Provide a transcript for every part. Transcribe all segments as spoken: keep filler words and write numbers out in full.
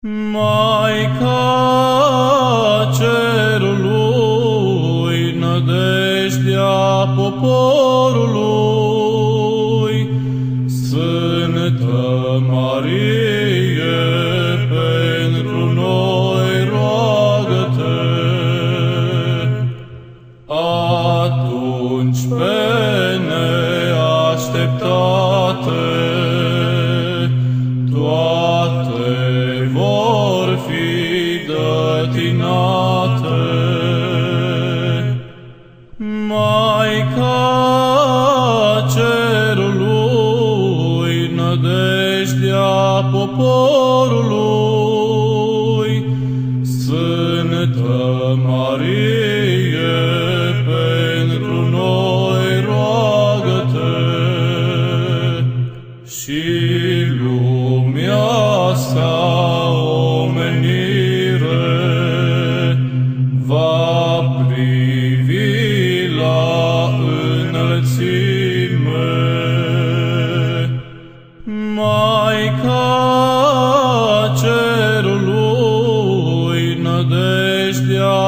Maica cerului, nădejdea poporului, Sfântă Marie, pentru noi roagă-te. Atunci pe neașteptate toate vor fi dătinate. Maica cerului, nădejdea poporului, Sfântă Marie, pentru noi roagă-te. Și lumea sa omenire va privi la înălțime. Maica cerului, nădejdea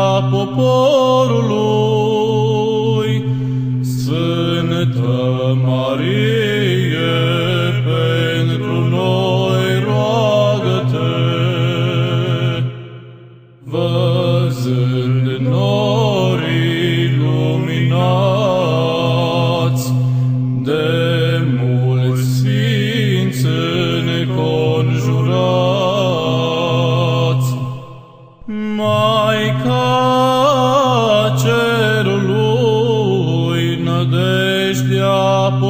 poporului, Sfântă Marie, pentru noi roagă-te. Văzând norii luminați de mulți sfinți înconjurați, Maica cerului, nădejdea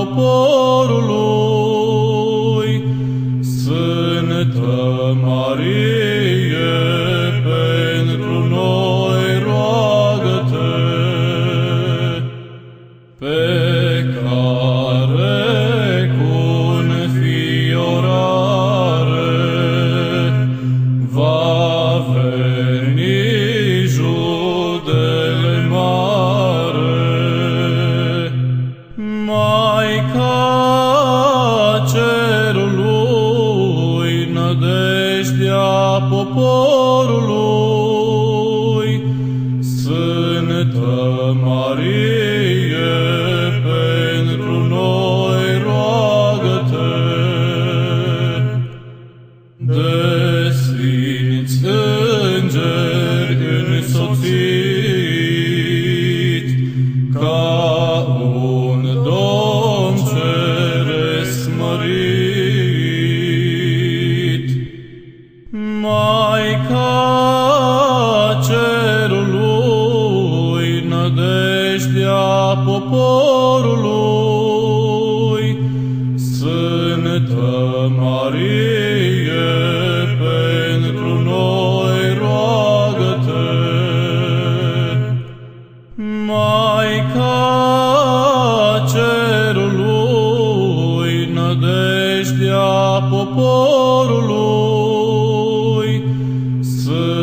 poporului, Sfântă Marie, pentru noi roagă-te. Pe care cu înfiorare va veni judele mare. Maica cerului, nădejdea poporului, Sfântă Marie, pentru noi roagă-te. De sfinți îngeri însoțit, ca un Domn ceresc mărit, Maica cerului, nădejdea poporului, Sfântă Marie, pentru noi roagă-te. Maica cerului, nădejdea poporului, Sfântă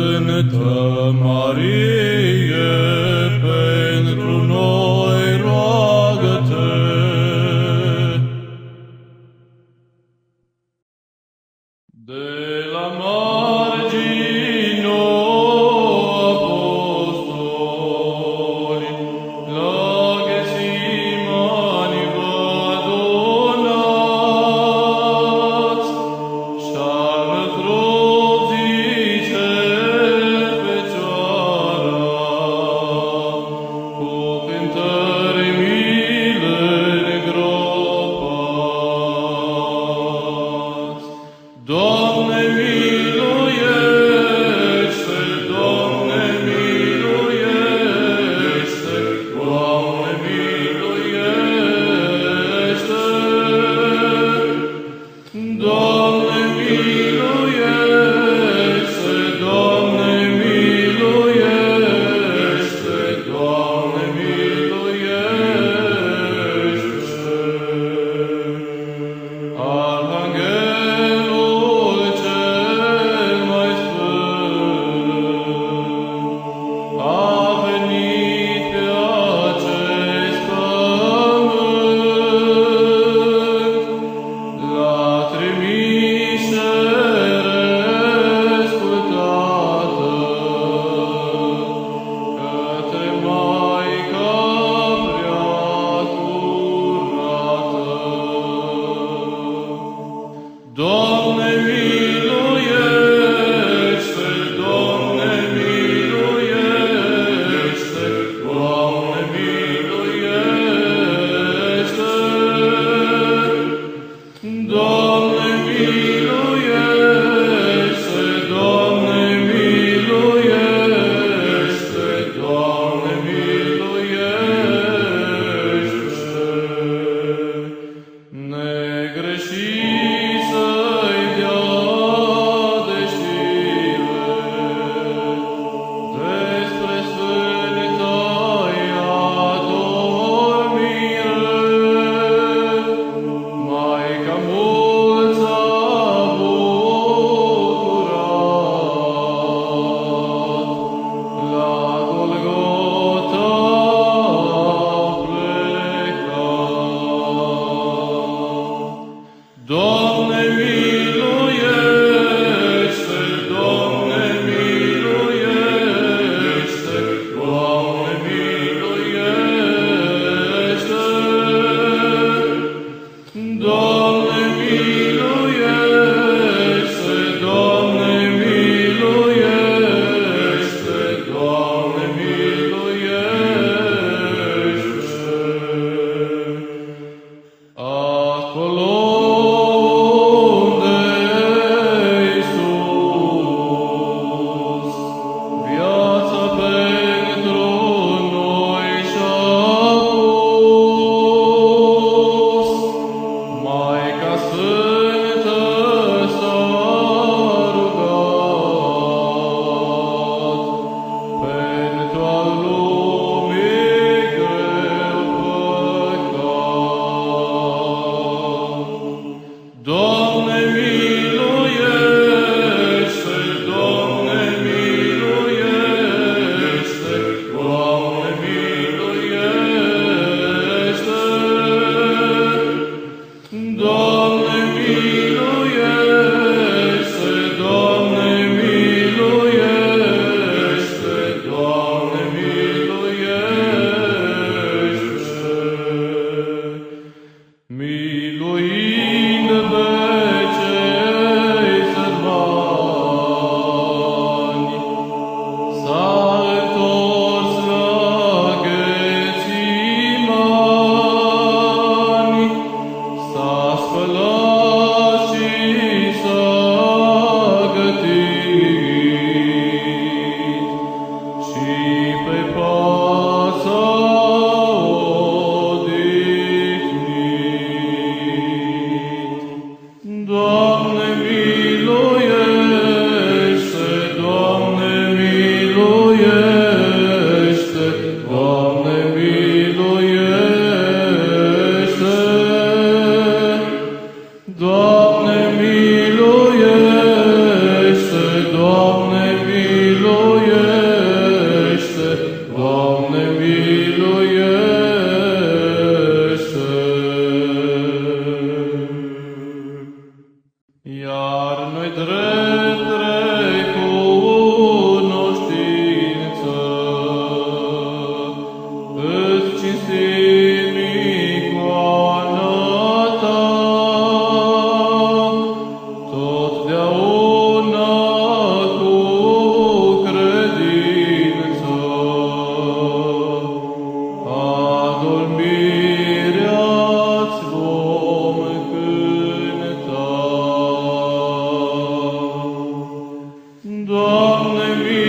Doamne,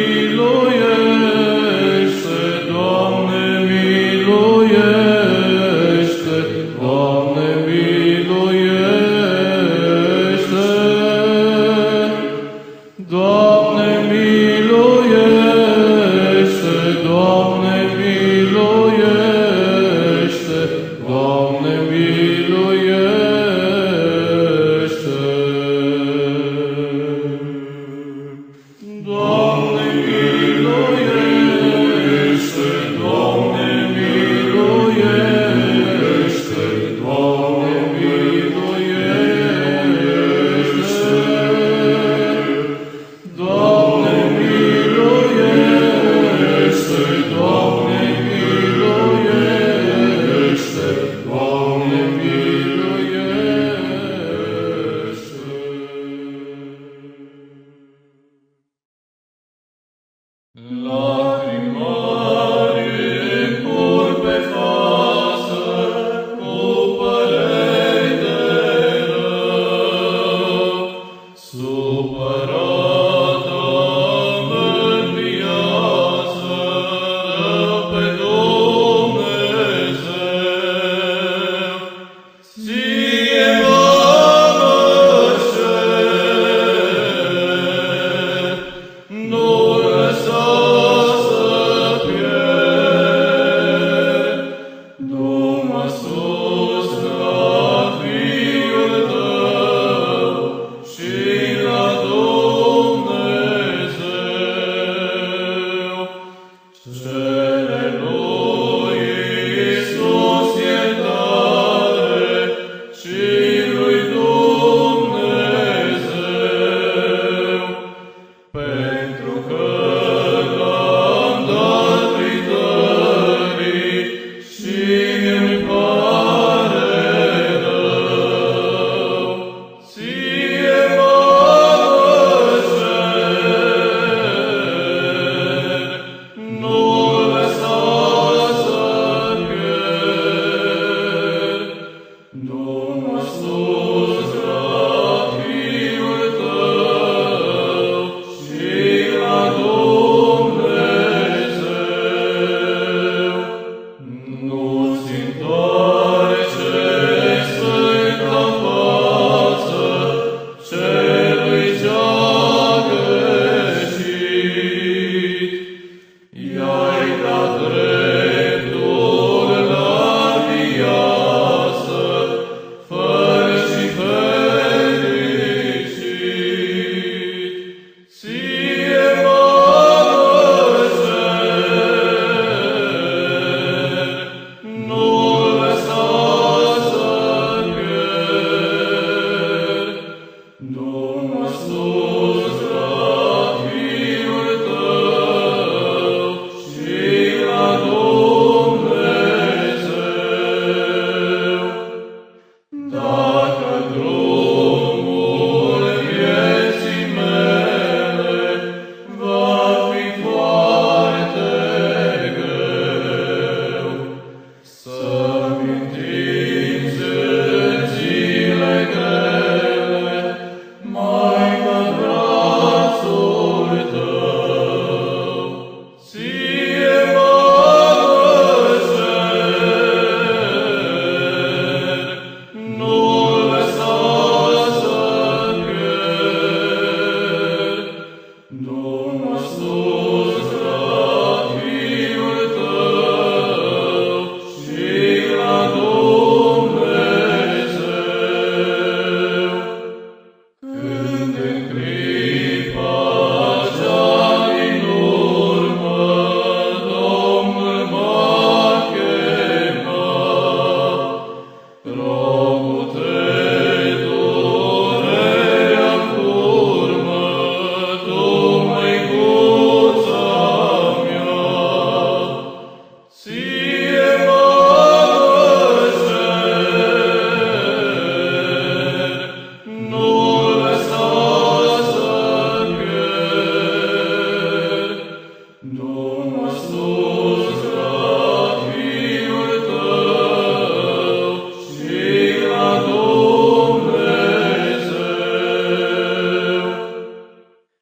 miluiește! Doamne, miluiește! Doamne, miluiește! Doamne, miluiește! Doamne, miluiește! Doamne, miluiește! Doamne, miluiește! Doamne, miluiește! Doamne, miluiește! Doamne, miluiește! Doamne, miluiește! Doamne, miluiește! Lacrimi mari cur pe față, cu păreri de rău, supărată mândriază rău pe Dumnezeu. Ție, Mamă Cer, nu lăsa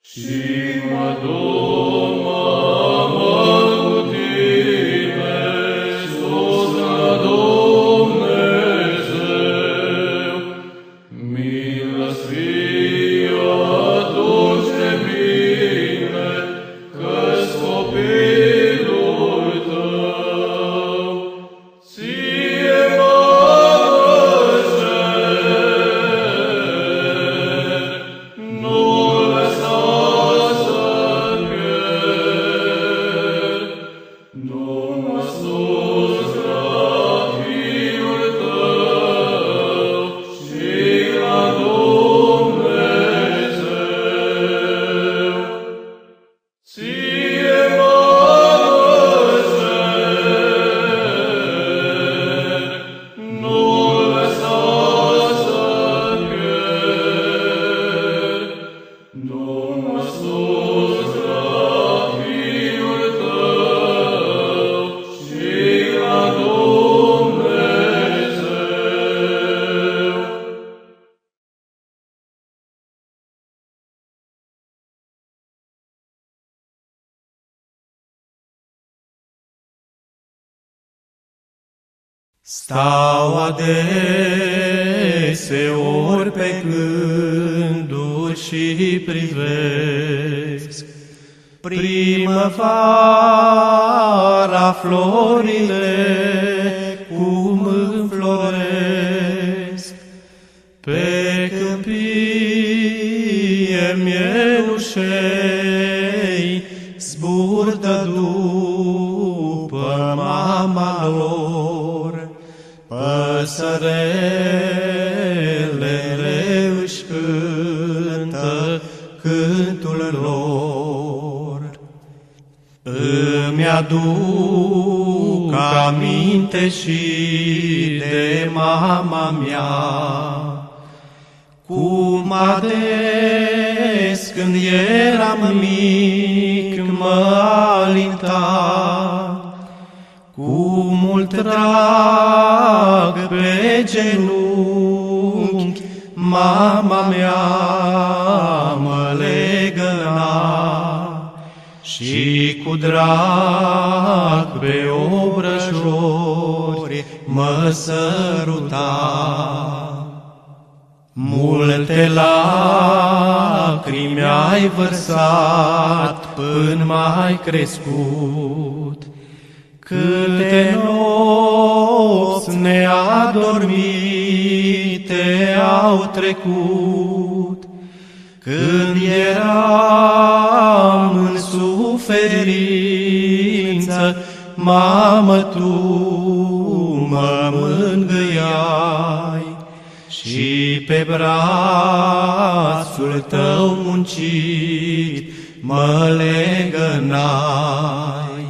și mă duc, mă cu tine, sus la Dumnezeu. Milă-ți fie atunci de mine, că-s copilul tău. Ție mă cer, nu lăsa să-mi pierd. Nu mă sus la Fiul tău și la Dumnezeu. Ție mă cer, nu lăsa să-mi pierd. Nu mă sus la Fiul tău și la Dumnezeu. Stau adeseori pe gânduri și privesc primăvara, florile cum înfloresc. Pe câmpie mielușei zburdă după mama lor. Păsărelele își cântă cântul lor. Îmi aduc aminte și de mama mea, cum ades când eram mic mă alinta. Cu mult drag pe genunchi mama mea mă legăna și cu drag pe obrăjori mă săruta. Multe lacrimi ai vărsat până m-ai crescut, câte nopți neadormite au trecut, când eram în suferință, mamă, tu mă mângâiai și pe brațul tău muncit mă legănai.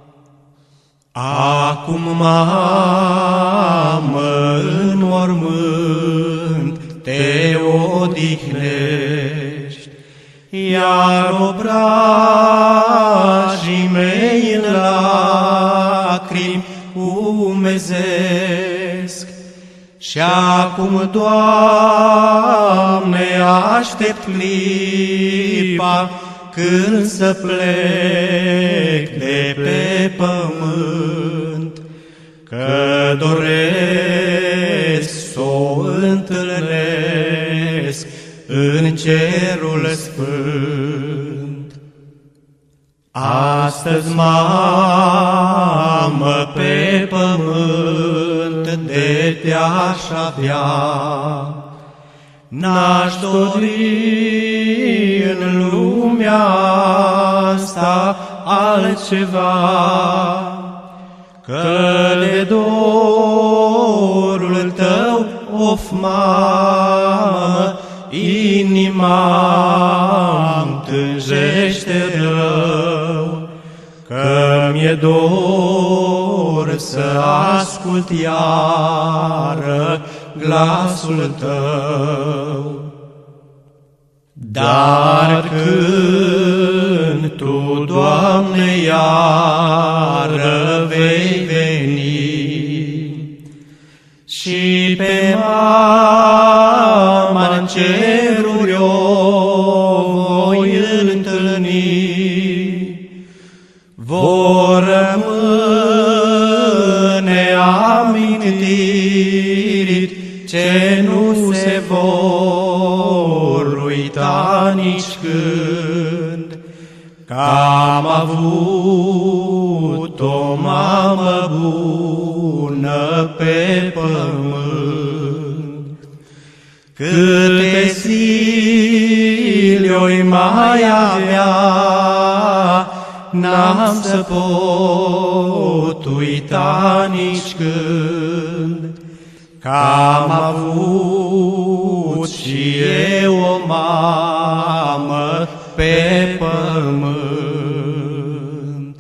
Acum, mamă, în mormânt te odihnești, iar obrajii mei în lacrimi umezesc. Și acum, Doamne, aștept clipa când să plec de pe pământ, că doresc s-o întâlnesc în cerul sfânt. Astăzi, mamă, pe pământ de te-aș avea, n-aș dori în lumea asta altceva, că de dorul tău, of, mamă, inima-mi tânjește rău, că mi-e dor să ascult iară glasul tău. Dar când tu, Doamne, iară vei veni și pe mama în ceruri o voi întâlni. Vor rămâne amintiri ce nu se vor uita nici când, că am avut o mamă bună pe pământ. Câte zile oi mai avea, n-am să pot uita nici când, că am avut și eu o mamă pe pământ.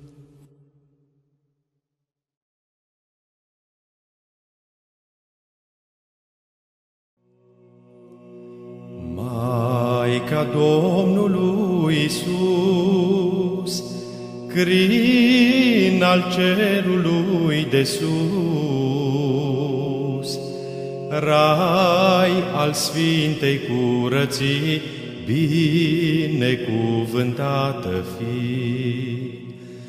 Maica Domnului Iisus, crin al cerului de sus, rai al Sfintei Curății, binecuvântată fii.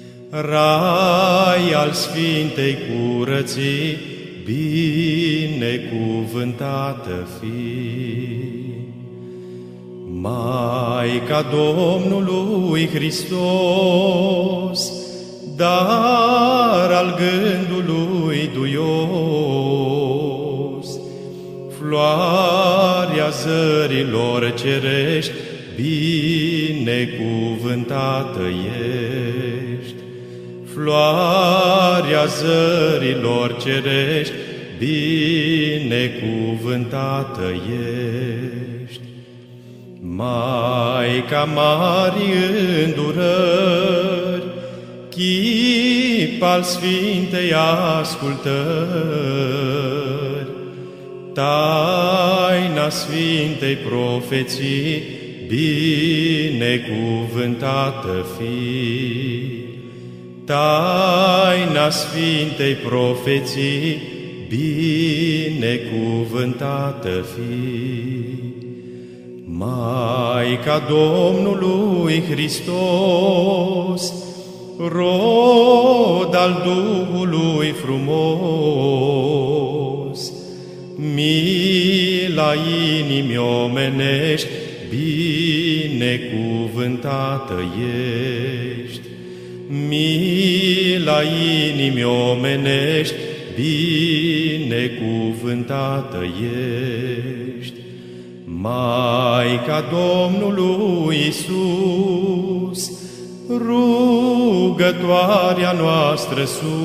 Rai al Sfintei Curății, binecuvântată fii. Maica Domnului Hristos, dar al gândului duios, floarea zărilor cerești, binecuvântată ești. Floarea zărilor cerești, binecuvântată ești. Maica Marii îndurări, chip al Sfintei ascultări, taina Sfintei profeții, binecuvântată fii. Taina Sfintei profeții, binecuvântată fii. Maica Domnului Hristos, rod al Duhului frumos, mila inimii omenești, binecuvântată ești. Mila inimii omenești, binecuvântată ești. Maica Domnului Iisus, rugătoarea noastră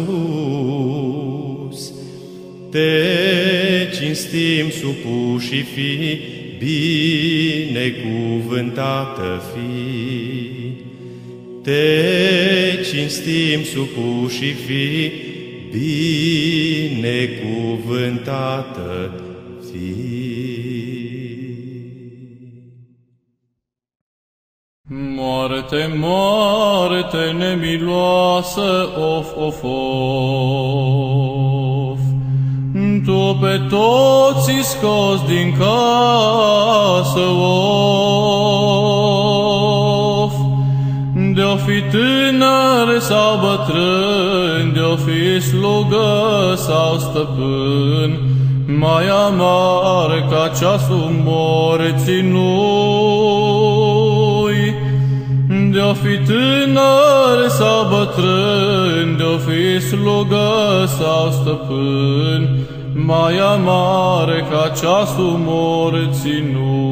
sus, te cinstim supuși fi, binecuvântată fii. Te cinstim supuși fi, binecuvântată fii. Moarte, moarte nemiloasă, of, of, of, tu pe toți scos din casă, of, de-o fi tânăr sau bătrân, de-o fi slugă sau stăpân, mai amar ca ceasul morții nu-i. De-o fi tânăr sau bătrân, de-o fi slugă sau stăpân, mai amar ca ceasul morții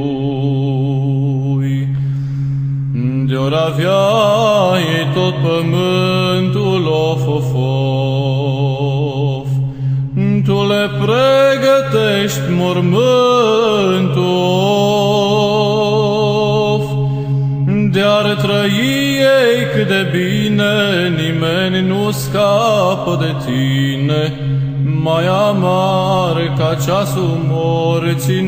nu-i. De-or avea ei tot pământul, of, of, of, tu le pregătești mormântul, of, de-ar trăi ei cât de bine, nimeni nu scapă de tine, mai amar ca ceasul morții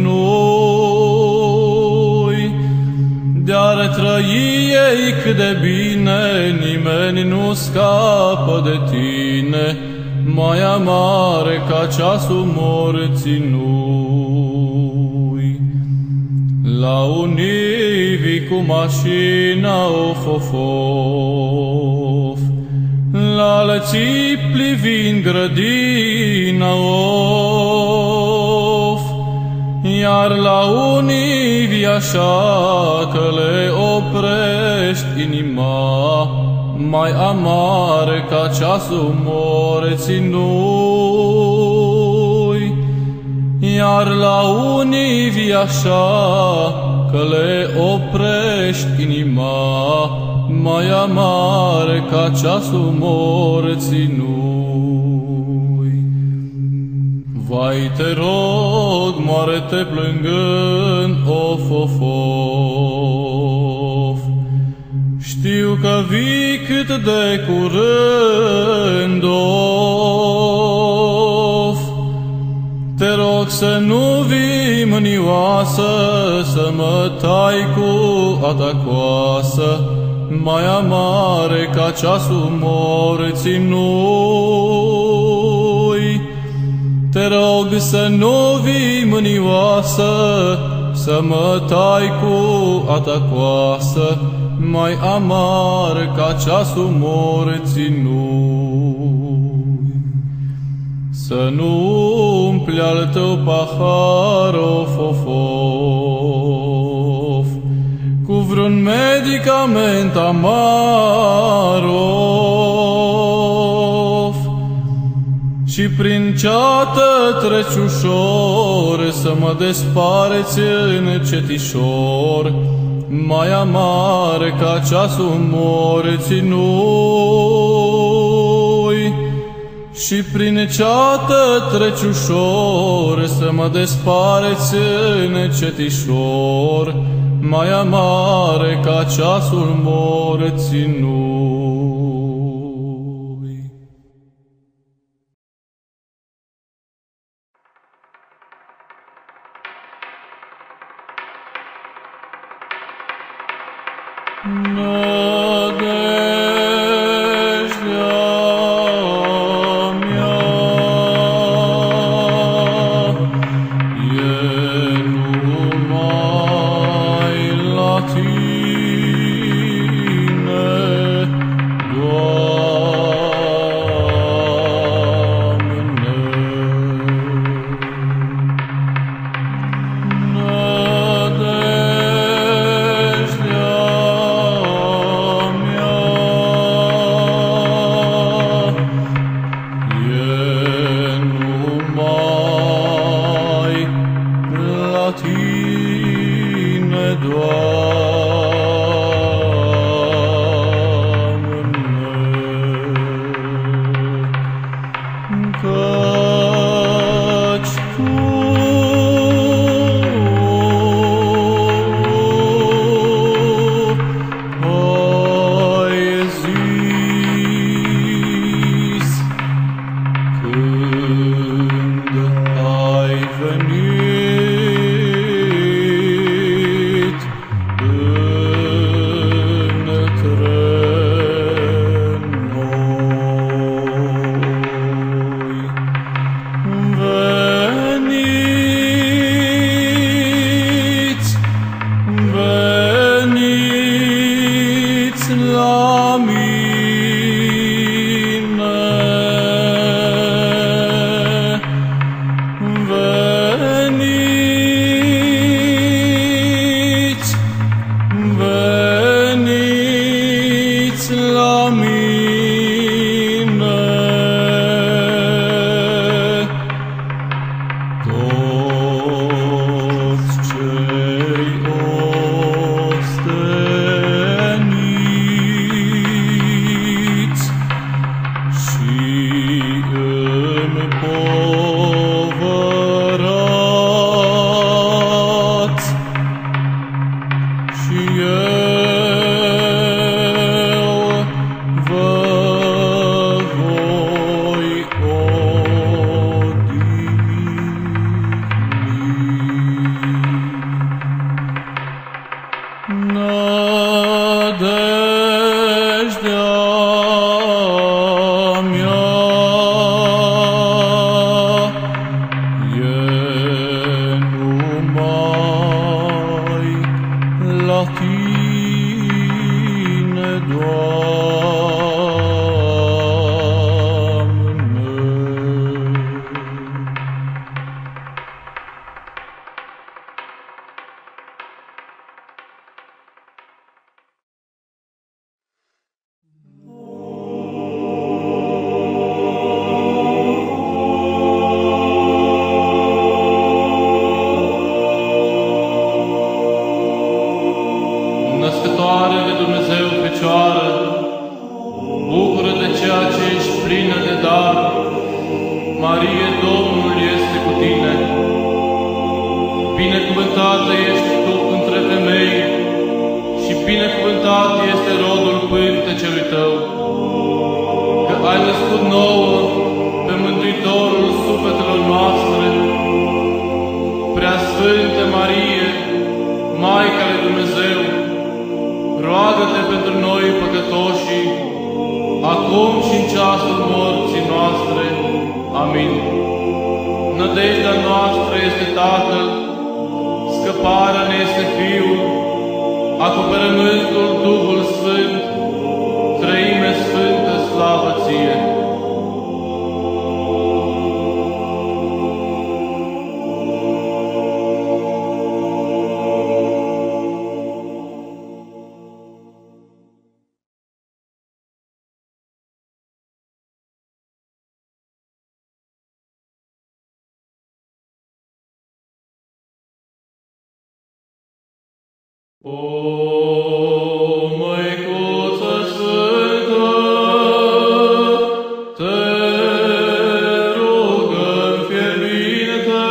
nu-i. De-ar trăi ei cât de bine, nimeni nu scapă de tine, mai amar ca ceasul morții nu-i. la unii vii cu mașina of, of, of, la alții plivind grădina of, iar la unii vii așa că le oprești inima, mai amare ca ceasul morții nu-i. Iar la unii vii așa că le oprești inima, mai amare ca ceasul morții nu-i. Vai, te rog, moare-te plângând, of, of, of. Știu că vii cât de curând, of. Te rog să nu vii mânioasă, să mă tai cu a ta coasă, mai amare ca ceasul morții nu-i. Te rog să nu vii mânioasă, să mă tai cu a ta coasă, mai amare ca ceasul morții nu-i. Să nu umpli al tău pahar, of, of, of, cu vreun medicament amar, of, și prin ceată treci ușor, să mă despareți încetișor, mai amare ca ceasul morții nu-i. Și prin ceată treci ușor, să mă despareți încetișor, mai amare ca ceasul morții nu-i. Născătoare de Dumnezeu Fecioară, bucură de ceea ce ești plină de dar. Marie, Domnul este cu tine. Binecuvântată ești tu între femei și binecuvântat este rodul pântecelui tău, că ai născut nouă pe Mântuitorul sufletelor noastre. Preasfântă Marie, Maica lui Dumnezeu, roagă-te pentru noi păcătoșii, acum și în ceasul morții noastre. Amin. Nădejdea noastră este Tatăl, scăparea ne este Fiul, acoperământul Duhul Sfânt, Trăime Sfântă, slavă ție! O Măicuță Sfântă, te rugăm fierbinte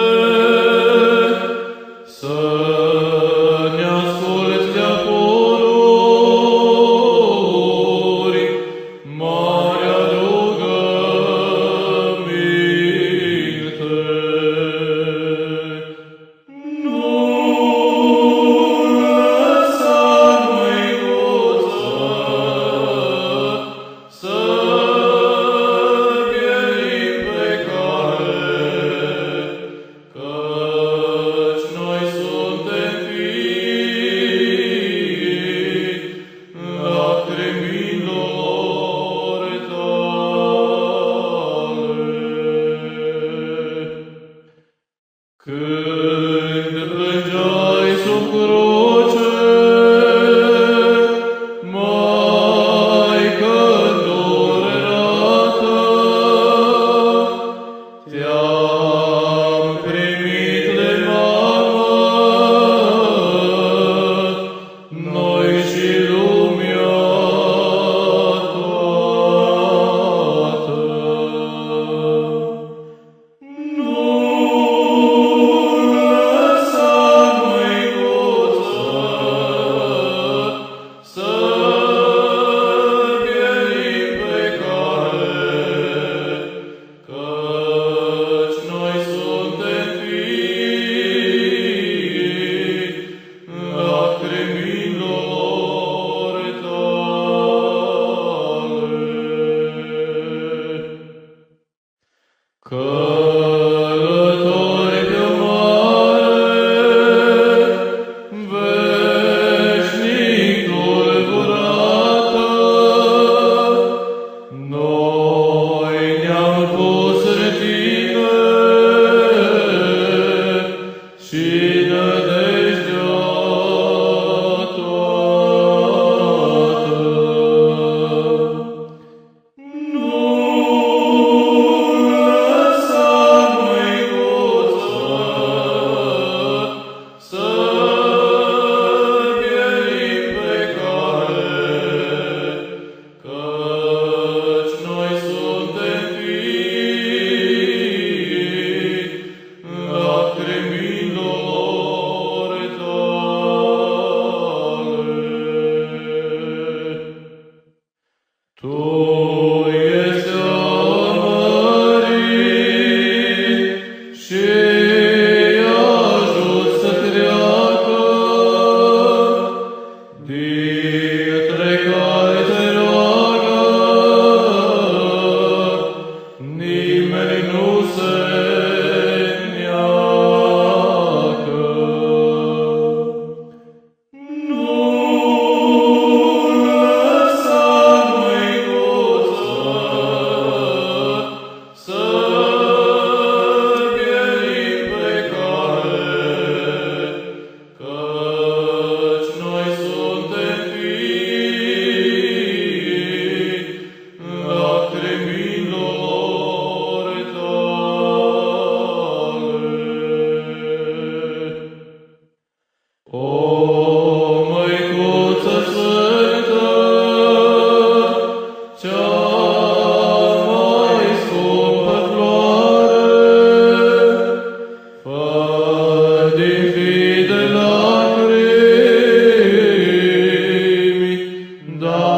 să ne asculți de-a pururi, marea rugăminte. Când plângeai sub cruce, Maică îndurerată, te-am primit de mamă, noi și lumea toată. Călători pe mare, veșnic tulburată, noi ne-am pus retine și nădejdea toată. Să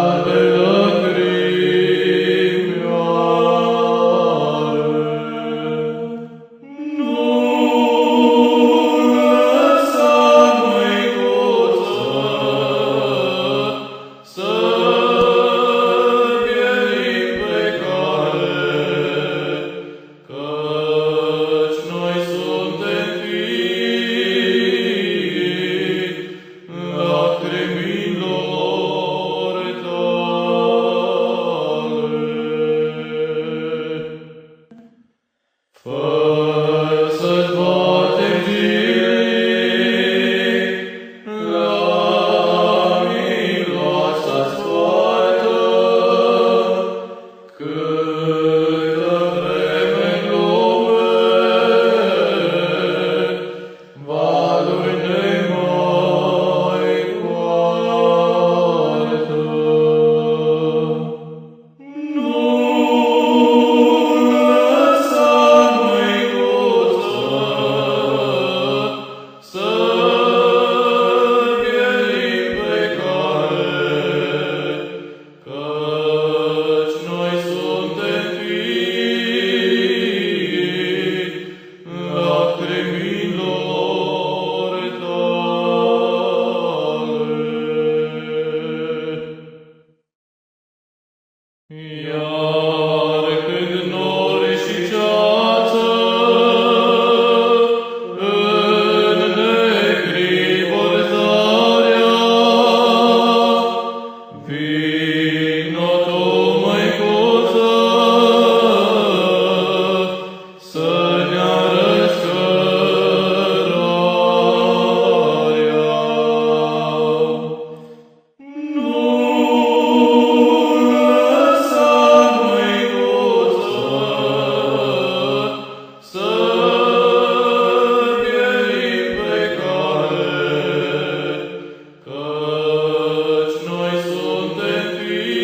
Căci noi suntem fii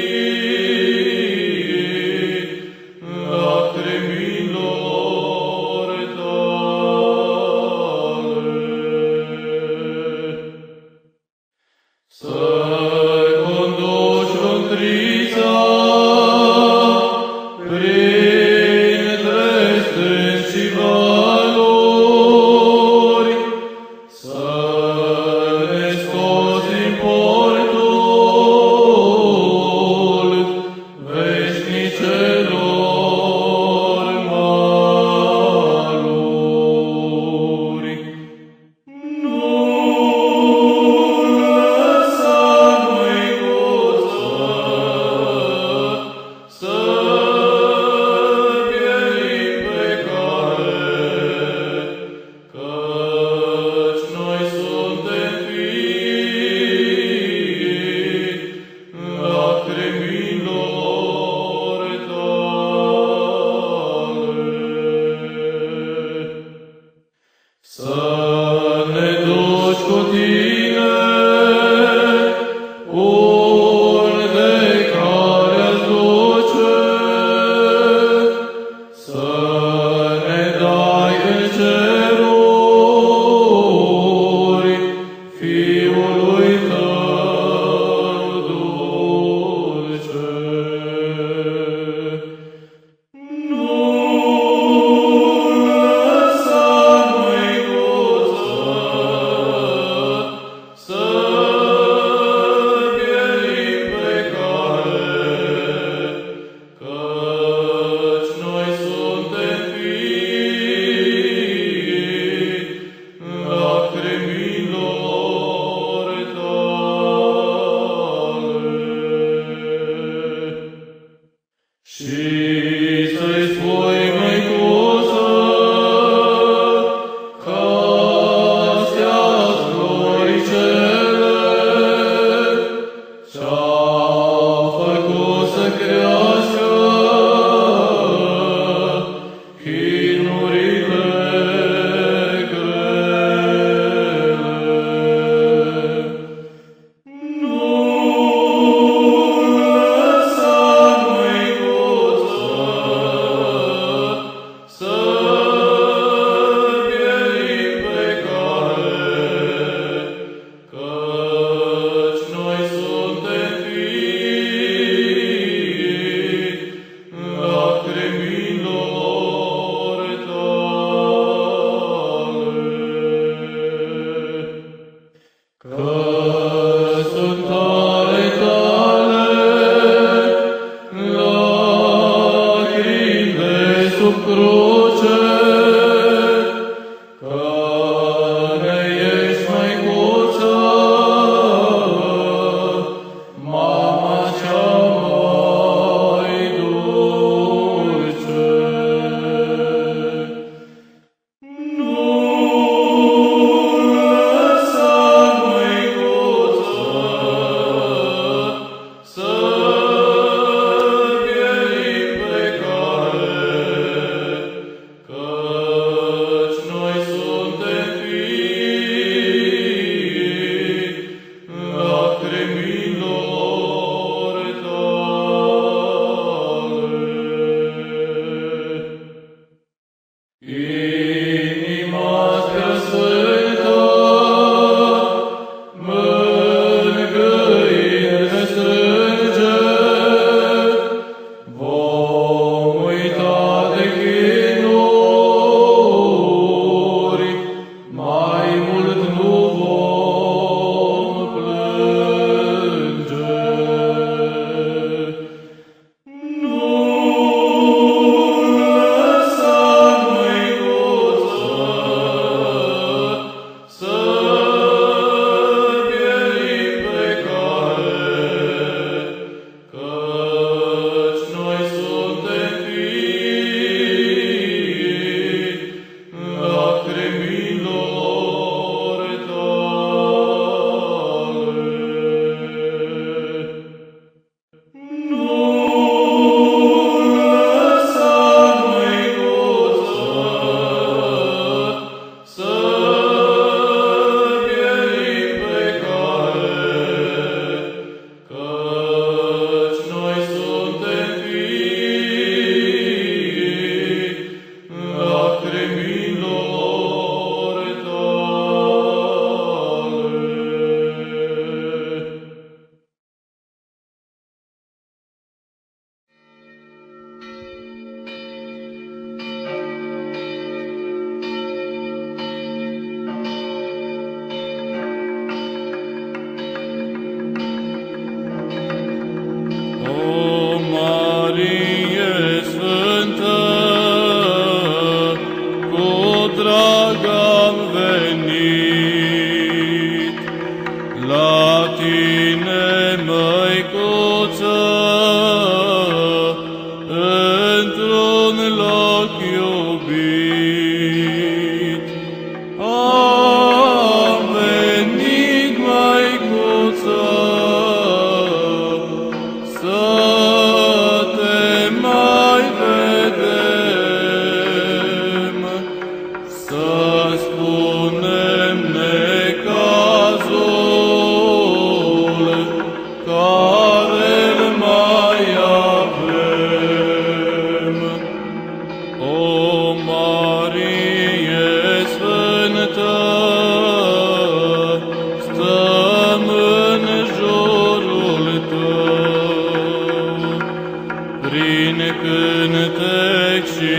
cântec și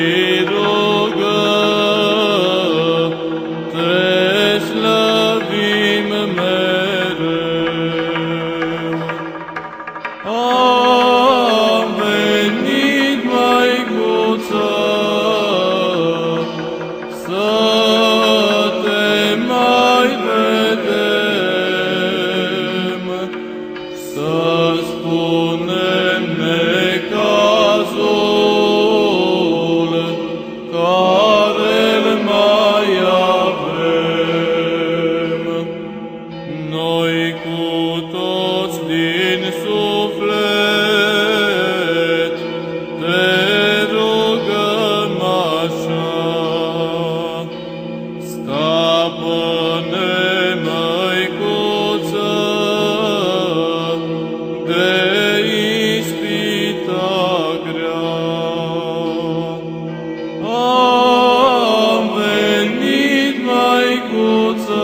rugăm, Te slăvim mereu. Am venit, Măicuță, să te mai vedem, să spunem necazul care-l mai avem. Noi cu toți din suflet te rugăm așa, scapă-ne, Măicuță, de ispita grea. Am venit, Măicuță,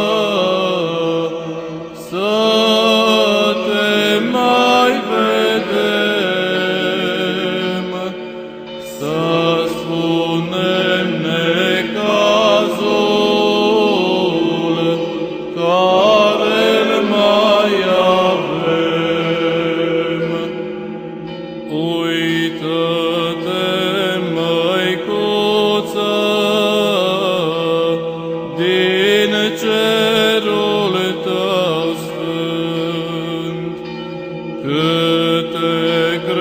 să te mai vedem, să spunem necazul care-l mai avem. Uită-te, Măicuță, din cerul tău sfânt, câte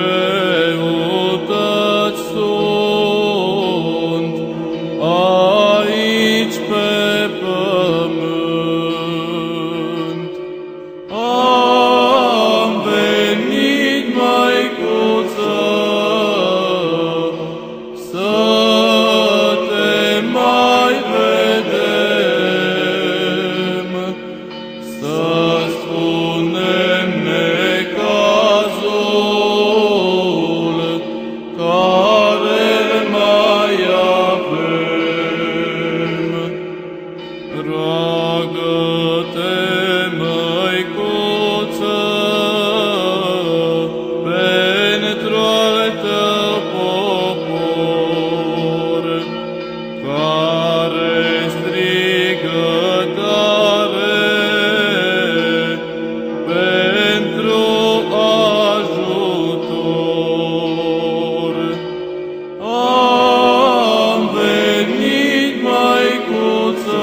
greutăți sunt aici pe pământ. Am venit, Măicuță, să te mai vedem, să spunem necazul care-l mai avem. Roagă-te, Măicuță, pentru al tău popor, care strigă tare pentru ajutor. Am venit, Măicuță,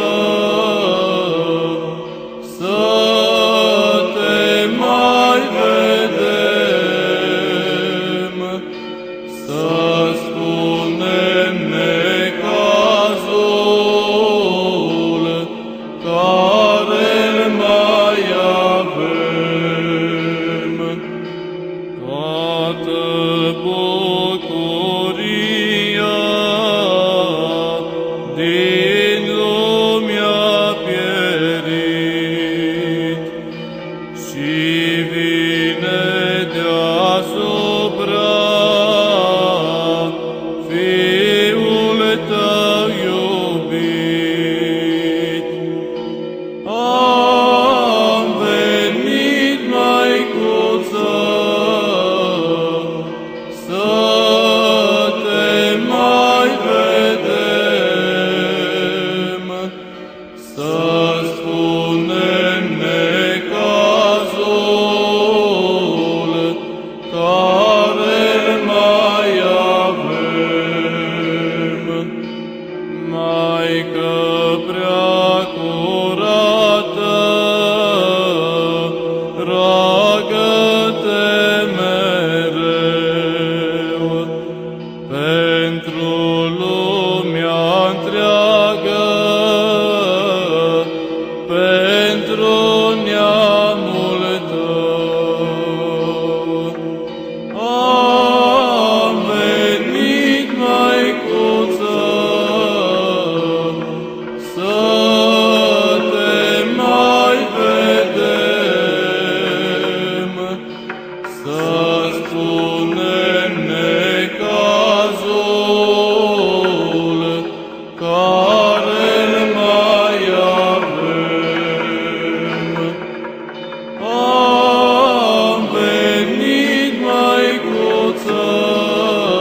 să te mai vedem, să spunem necazul care-l mai avem. Toată bucuria din lume a pierit și vine deasupra Fiul tău iubit. Am venit, Măicuță, să te mai vedem, să spunem necazul care-l mai avem. Maică prea curată, roagă-te mereu pentru lumea întreagă, pentru neamul tău. Am venit, Măicuță, să te mai vedem, să spunem necazul care-l mai avem. Am venit, Măicuță,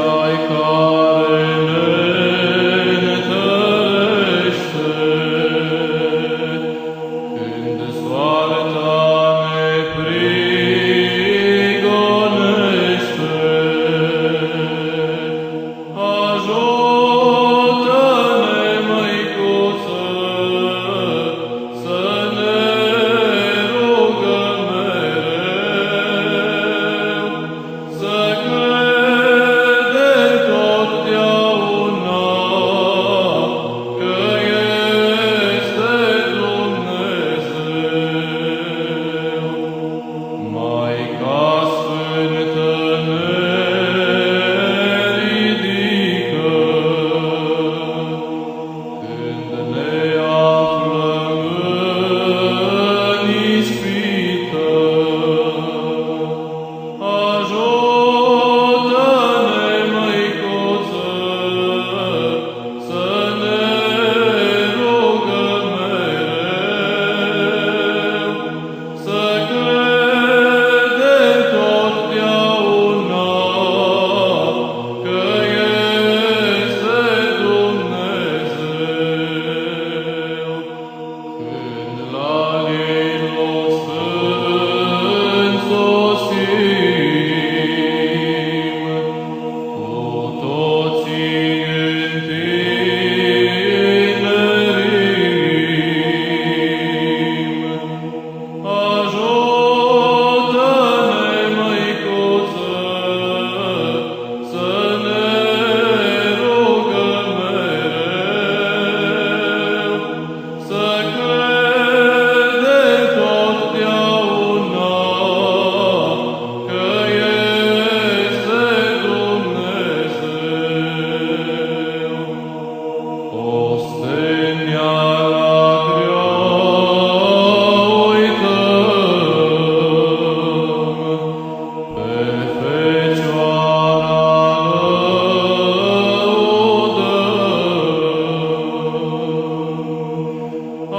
ai care ne întărește, când soarta ne prigonește. Ajută-ne, Măicuță, să ne rugăm mereu, să credem totdeauna că este Dumnezeu. Maica Sfântă ne ridică, când ne aflăm în ispită. Ajută-ne, Măicuță, să ne rugăm mereu, să credem totdeauna că este Dumnezeu. Când la Nilul Sfânt sosim, cu toții întinerim, ajută-ne, Măicuță, să ne rugăm mereu, să credem totdeauna că este Dumnezeu. Osteniala grea uităm, pe Fecioara lăudăm.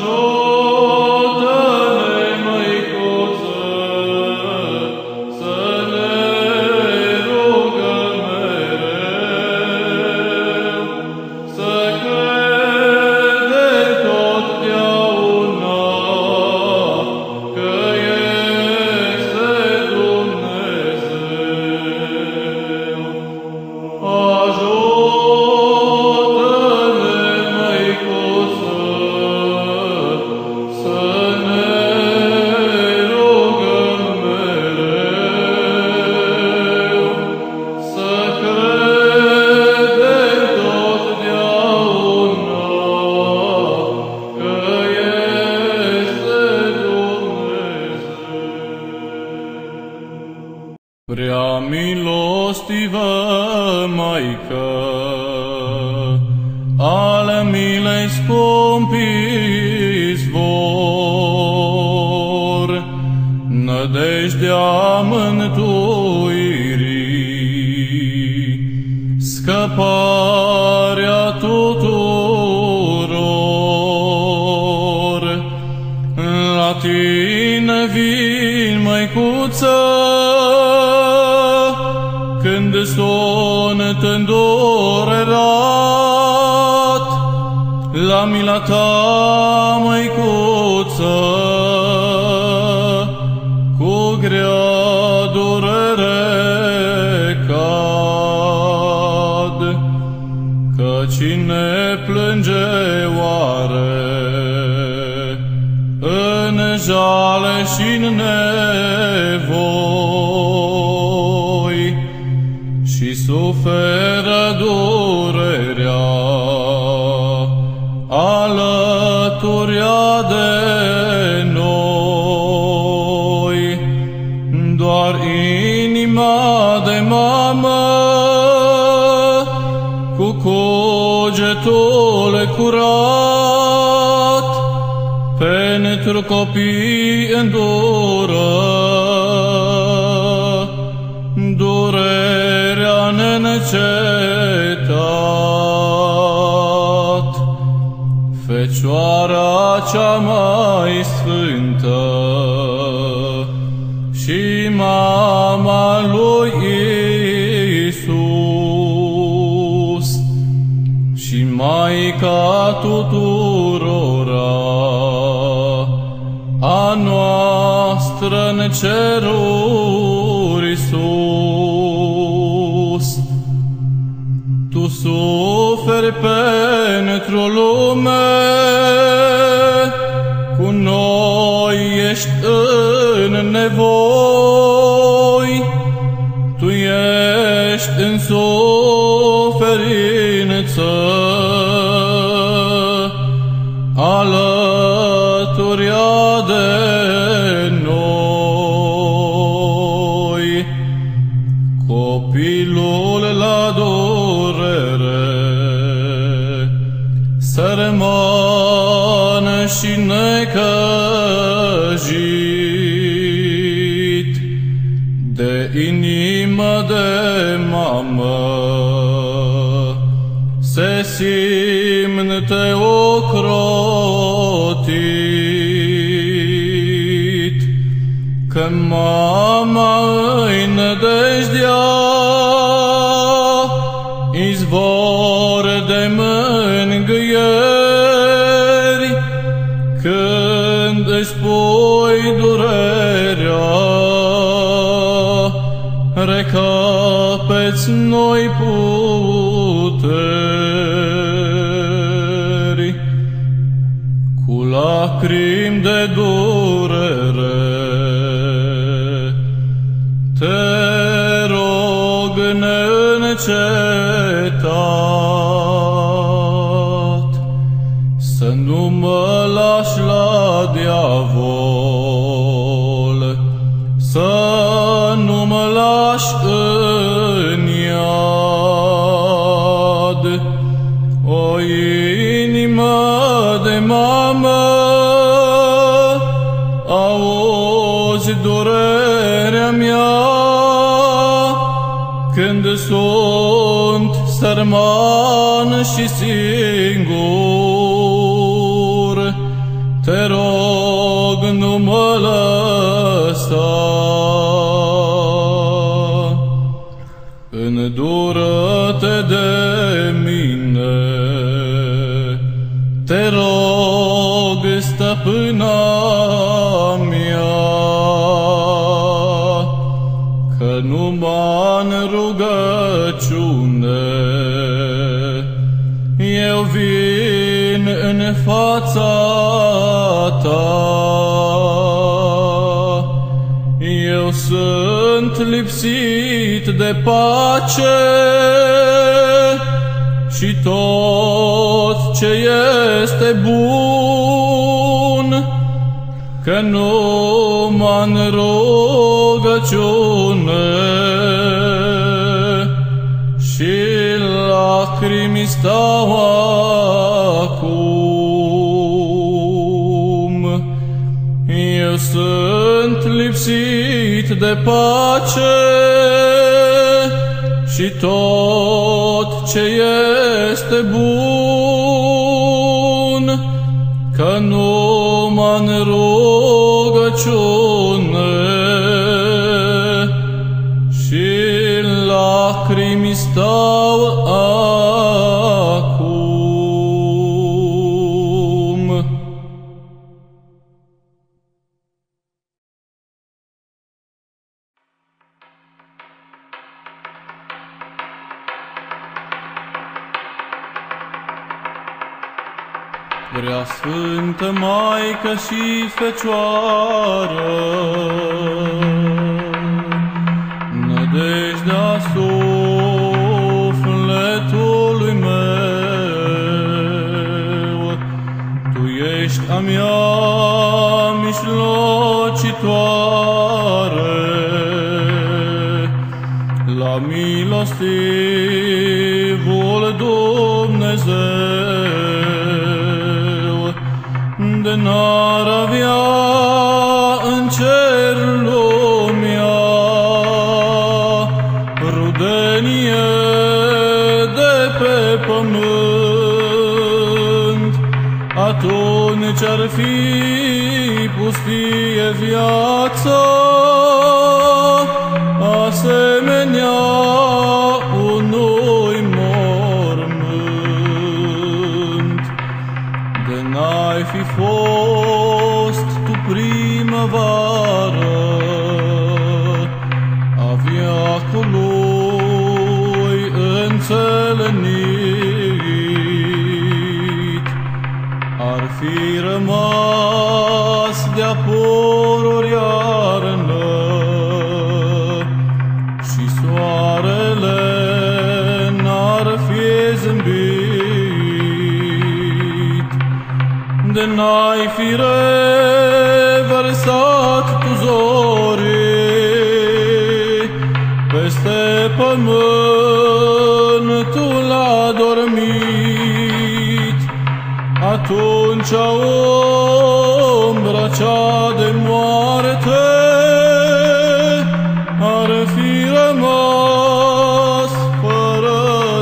Ajută-ne, Măicuță, să ne rugăm mereu, să credem totdeauna că este Dumnezeu. Ajută-ne, Măicuță, să ne rugăm mereu, să credem totdeauna că este Dumnezeu. Prea milostivă Maică, ale milei scumpi izvor, nădejdea mântuirii, scăparea tuturor. La tine vin, Măicuță, când sunt îndurerat, la mila ta, Măicuță, cu grea durere cad. Că cine plânge oare în jale și-n nevoi, și suferă durerea alăturea de noi, doar inima de mamă cu cugetul curat pentru copii îndură durerea neîncetat. Fecioara cea mai sfântă și mama lui Iisus, Maica tuturora, a noastră în ceruri sus. Tu suferi pentru lume, cu noi ești în nevoi, Tu ești în suferință, alături de noi. Copilul la durere, sărman și necăjit, de inimă de mamă, se simte ocrotit, că mama îi nădejdea, izvor de mângâieri, când își pui durerea, recapeți noi puteri. Cu lacrimi de durere te rog neîncetat, să nu mă lași la diavol, să nu mă lași în iad. O inimă de mamă, auzi durerea mea, când sunt sărman și singur. Te rog, nu mă lăsa. Îndură-te de mine, te rog, stăpâna mea, că numai în rugăciune eu vin în fața ta. Eu sunt lipsit de pace și tot ce este bun, că numai în rugăciune și lacrimi stau acum. Eu sunt lipsit de pace și tot ce este bun, că numai în rugăciune și lacrimi stau acum. Prea Sfântă Maică și Fecioară, nădejdea sufletului meu, Tu ești a mea mijlocitoare, la milostivul Dumnezeu, de n-ar avea în cer lumea rudenie de pe pământ, atunci ar fi pustie viața, asemenea unui mormânt. venit, ar fi rămas de-a pururi iarnă și soarele n-ar fi zâmbit, de n-ai fi reversat tu zorii peste pământul adormit. Atunci umbra cea de moarte ar fi rămas fără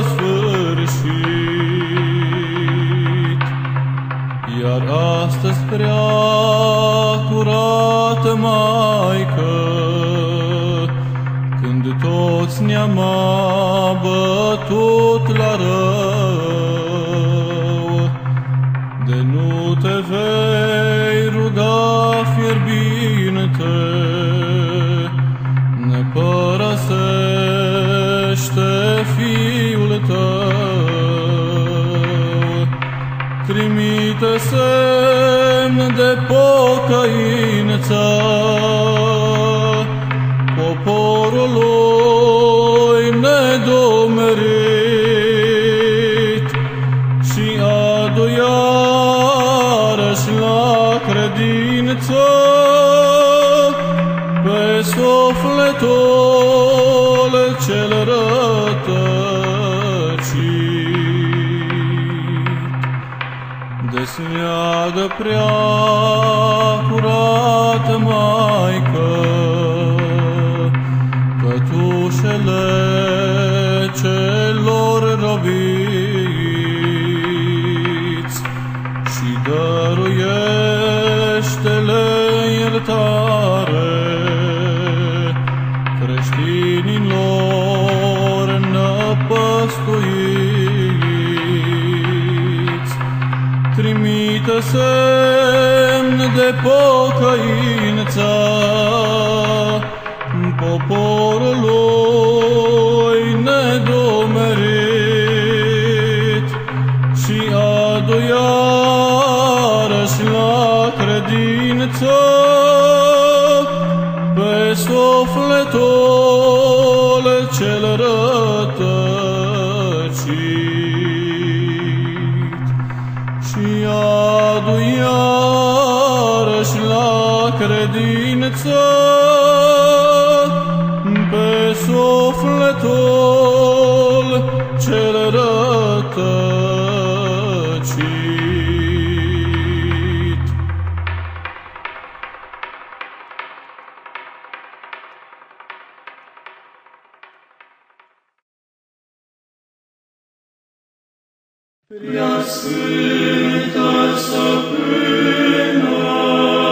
sfârșit. Iar astăzi prea curată Maică, când toți ne-am abătut la rău, de nu te vei ruga fierbinte, ne părăsește Fiul tău. Trimite semn de pocăință poporului nedomerit și adu iarăși la credință pe sufletul cel rătăcit. Desleagă prea curată Maică cătușele celor robiți și dăruiește-le iertare creștinilor năpăstuiți. Trimite semn de pocăință poporului nedomerit și adu iarăși la credință pe sufletul cel rătăcit și adu iarăși la credință pe sufletul cel rătăcit. Prea Sfântă Stăpână